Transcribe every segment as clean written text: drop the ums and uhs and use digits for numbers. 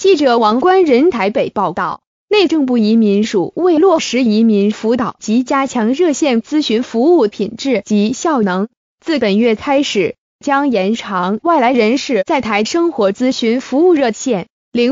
记者王冠仁台北报道，内政部移民署为落实移民辅导及加强热线咨询服务品质及效能，自本月开始将延长外来人士在台生活咨询服务热线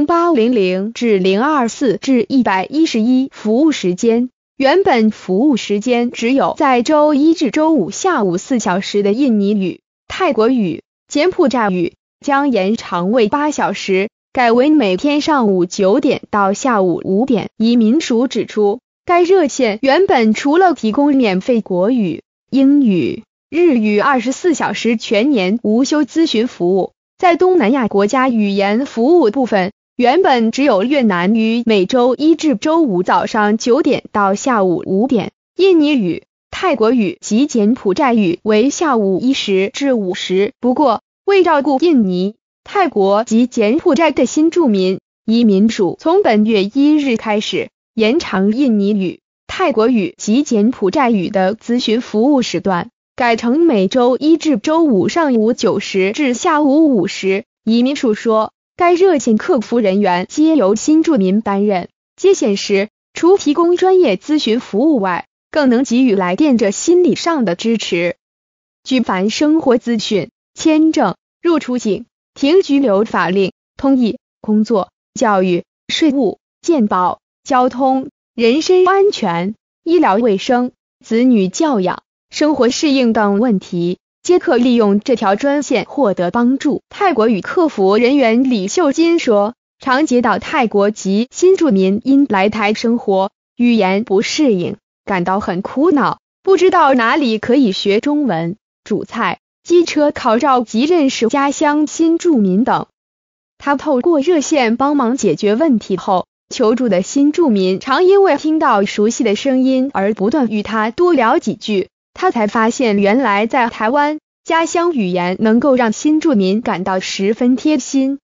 0800至024至111服务时间。原本服务时间只有在周一至周五下午4小时的印尼语、泰国语、柬埔寨语将延长为8小时，改为每天上午9点到下午5点。移民署指出，该热线原本除了提供免费国语、英语、日语24小时全年无休咨询服务，在东南亚国家语言服务部分，原本只有越南语每周一至周五早上9点到下午5点，印尼语、泰国语及柬埔寨语为下午1时至5时。不过，为照顾印尼、泰国及柬埔寨的新住民，移民署从本月1日开始延长印尼语、泰国语及柬埔寨语的咨询服务时段，改成每周一至周五上午9时至下午5时。移民署说，该热线客服人员皆由新住民担任，接线时除提供专业咨询服务外，更能给予来电者心理上的支持。举凡生活资讯、签证、入出境、停居留法令、通译、工作、教育、税务、健保、交通、人身安全、医疗卫生、子女教养、生活适应等问题，皆可利用这条专线获得帮助。泰国语客服人员李秀金说，常接到泰国籍新住民因来台生活，语言不适应，感到很苦恼，不知道哪里可以学中文、煮菜、机车考照及认识家乡新住民等。他透过热线帮忙解决问题后，求助的新住民常因为听到熟悉的声音而不断与他多聊几句，他才发现原来在台湾，家乡语言能够让新住民感到十分贴心。